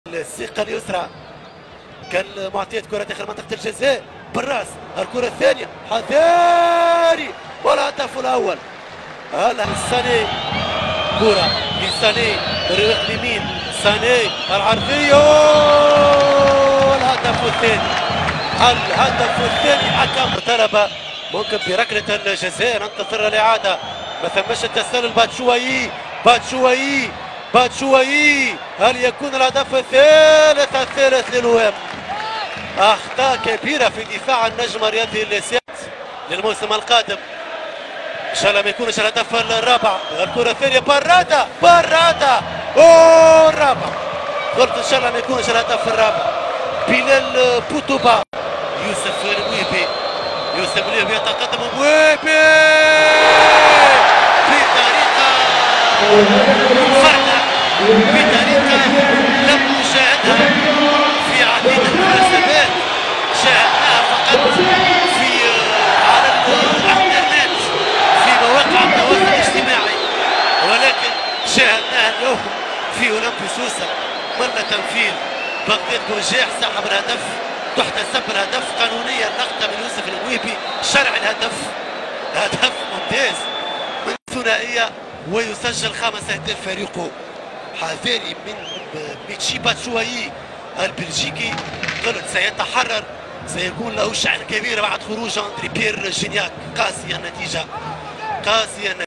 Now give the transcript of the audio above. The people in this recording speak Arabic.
الثقة اليسرى كان معطية كرة داخل منطقة الجزاء بالراس. الكرة الثانية حذاري والهدف الأول. هلا ساني، كرة لساني بالرواق اليمين، ساني العرضية والهدف الثاني. الهدف الثاني حكم طلب ممكن بركلة الجزاء. ننتظر الإعادة، ما ثمش التسلل. باتشوي هل يكون الهدف الثالث للوام؟ اخطاء كبيره في دفاع النجم الرياضي السيات للموسم القادم. ان شاء الله ما يكونش الهدف الرابع. الكره الثانيه برادا الرابع. قلت ان شاء الله ما يكونش الهدف الرابع. بلال بوتوبا، يوسف الويبي يتقدم ويبي بطريقه فرقه، بطريقه لم نشاهدها في عديد المناسبات. شاهدناها فقط في على الانترنت في مواقع التواصل الاجتماعي، ولكن شاهدناها اليوم في اولمبي سوسه. مر تنفيذ بغداد بوجاح سحب الهدف، تحتسب الهدف قانونيا لقطه من يوسف الويبي، شرع الهدف. هدف ممتاز من ثنائيه، ويسجل 5 أهداف فريقه. حذاري من ميتشي باتشوي البلجيكي. قلت سيتحرر، سيكون له شأن كبير بعد خروج اندري بيير جينياك. قاسية النتيجة.